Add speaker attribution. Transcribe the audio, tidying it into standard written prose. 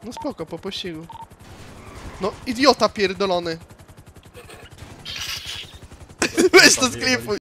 Speaker 1: No spoko, po pościgu. No, idiota pierdolony. Weź to sklipuj.